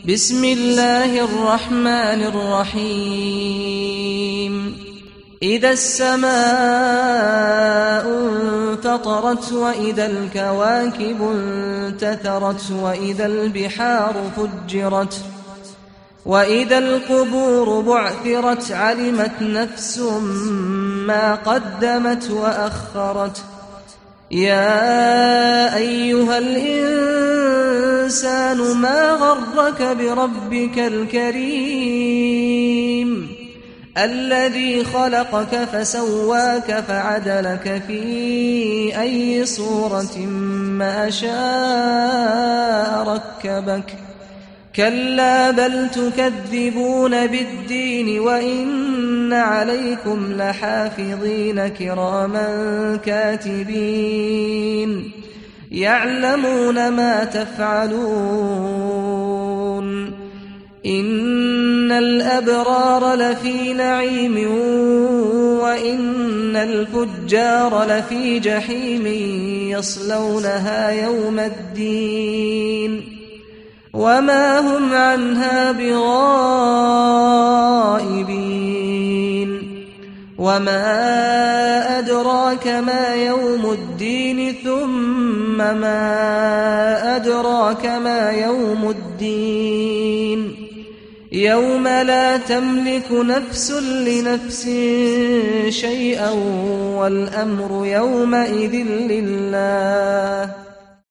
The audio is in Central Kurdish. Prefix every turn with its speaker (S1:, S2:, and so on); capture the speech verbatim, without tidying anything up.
S1: بسم الله الرحمن الرحيم إذا السماء انفطرت وإذا الكواكب انتثرت وإذا البحار فجرت وإذا القبور بعثرت علمت نفس ما قدمت وأخرت يا أيها الإنسان ما غرك بربك الكريم الذي خلقك فسواك فعدلك في أي صورة ما شاء ركبك كلا بل تكذبون بالدين وإن عليكم لحافظين كراما كاتبين يعلمون ما تفعلون إن الأبرار لفي نعيم وإن الفجار لفي جحيم يصلونها يوم الدين وما هم عنها بغائبين وما أدراك ما يوم الدين ثم ما أدراك ما يوم الدين يوم لا تملك نفس لنفس شيئا والأمر يومئذ لله